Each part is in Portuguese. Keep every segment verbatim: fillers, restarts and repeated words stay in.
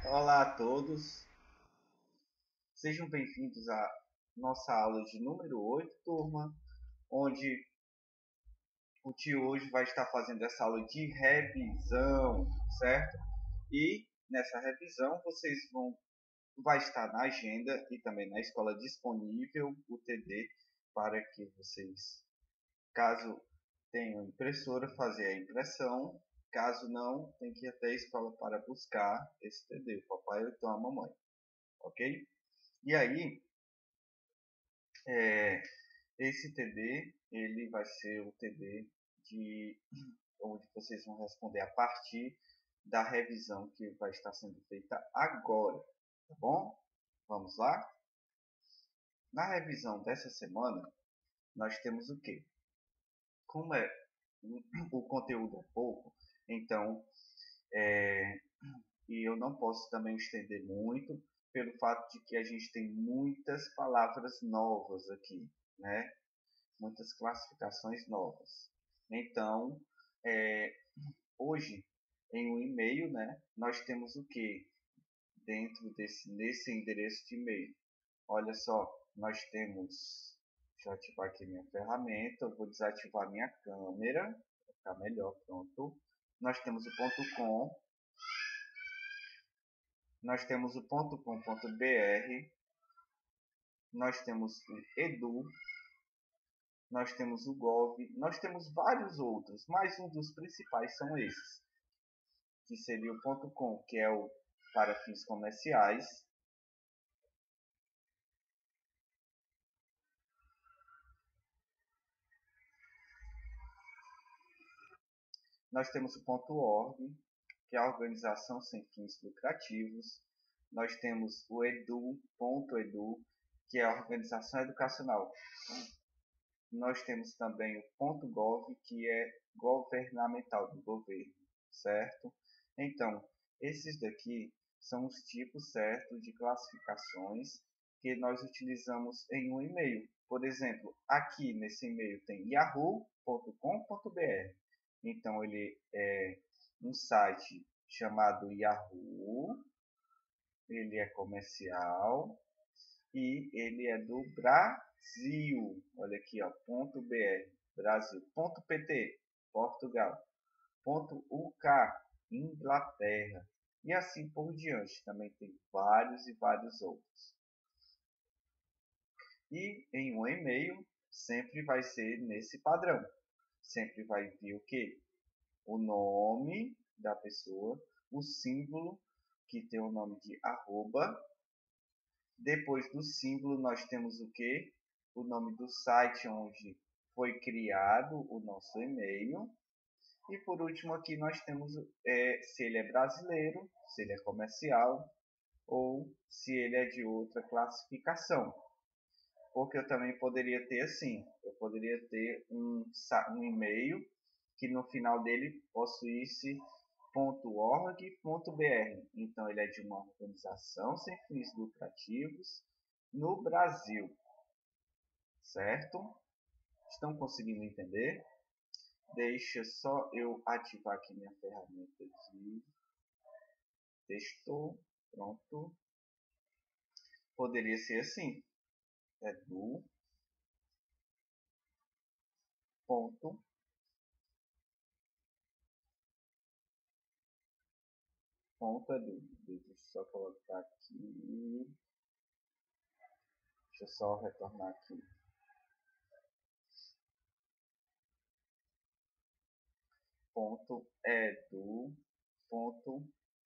Olá a todos, sejam bem-vindos à nossa aula de número oito, turma, onde o tio hoje vai estar fazendo essa aula de revisão, certo? E nessa revisão vocês vão vai estar na agenda e também na escola disponível o T D para que vocês, caso tenham impressora, fazer a impressão. Caso não, tem que ir até a escola para buscar esse T D, o papai ou então a mamãe, ok? E aí, é, esse T D ele vai ser o T D de onde vocês vão responder a partir da revisão que vai estar sendo feita agora, tá bom? Vamos lá? Na revisão dessa semana, nós temos o quê? Como é, o conteúdo é pouco, então é, e eu não posso também estender muito, pelo fato de que a gente tem muitas palavras novas aqui, né? Muitas classificações novas. Então, é, hoje, em um e-mail, né, nós temos o que dentro desse nesse endereço de e-mail? Olha só, nós temos, deixa eu ativar aqui minha ferramenta, eu vou desativar minha câmera, para ficar melhor, pronto. Nós temos o .com, nós temos o .com.br, nós temos o edu, nós temos o gov, nós temos vários outros, mas um dos principais são esses, que seria o .com, que é o para fins comerciais. Nós temos o .org, que é a organização sem fins lucrativos. Nós temos o edu.edu, que é a organização educacional. Nós temos também o .gov, que é governamental, do governo, certo? Então, esses daqui são os tipos certos de classificações que nós utilizamos em um e-mail. Por exemplo, aqui nesse e-mail tem yahoo ponto com ponto br. Então, ele é um site chamado Yahoo, ele é comercial e ele é do Brasil. Olha aqui, ó, .br, Brasil, .pt, Portugal, .uk, Inglaterra, e assim por diante. Também tem vários e vários outros. E em um e-mail sempre vai ser nesse padrão. Sempre vai vir o que? O nome da pessoa, o símbolo que tem o nome de arroba. Depois do símbolo nós temos o que? O nome do site onde foi criado o nosso e-mail. E por último aqui nós temos é, se ele é brasileiro, se ele é comercial ou se ele é de outra classificação. Porque eu também poderia ter assim, eu poderia ter um, um e-mail que no final dele possuísse .org.br. Então ele é de uma organização sem fins lucrativos no Brasil, certo? Estão conseguindo entender? Deixa só eu ativar aqui minha ferramenta de texto, pronto. Poderia ser assim, é do ponto ponto edu. Deixa eu só colocar aqui, deixa eu só retornar aqui. Ponto edu ponto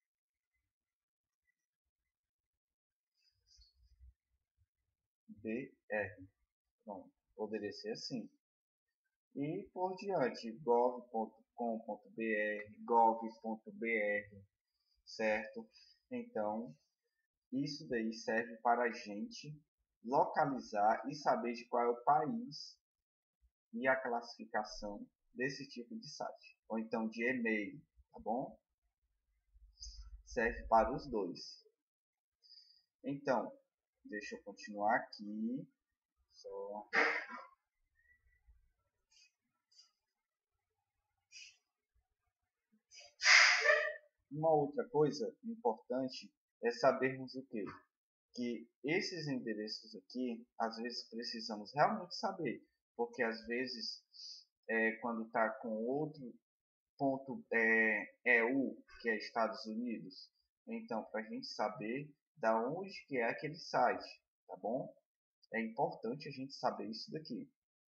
br. Pronto, poderia ser assim. E por diante, gov ponto com ponto br, gov ponto br, certo? Então, isso daí serve para a gente localizar e saber de qual é o país e a classificação desse tipo de site. Ou então de e-mail, tá bom? Serve para os dois. Então, deixa eu continuar aqui. Só... Uma outra coisa importante é sabermos o quê? Que esses endereços aqui, às vezes precisamos realmente saber, porque às vezes, é, quando está com outro ponto é, E U, que é Estados Unidos, então para a gente saber da onde que é aquele site, tá bom? É importante a gente saber isso daqui.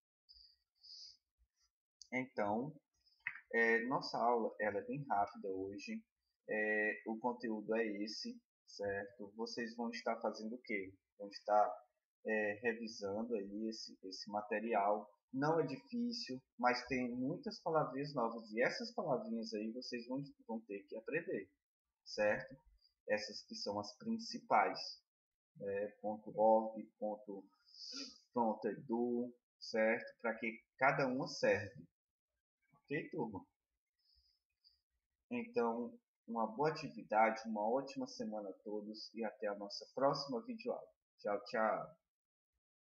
Então, é, nossa aula ela é bem rápida hoje. É, o conteúdo é esse, certo? Vocês vão estar fazendo o quê? Vão estar é, revisando aí esse, esse material. Não é difícil, mas tem muitas palavrinhas novas. E essas palavrinhas aí vocês vão, vão ter que aprender, certo? Essas que são as principais. Né? .org, ponto, ponto .edu, certo? Para que cada uma serve. Ok, turma? Então, uma boa atividade, uma ótima semana a todos e até a nossa próxima videoaula. Tchau, tchau!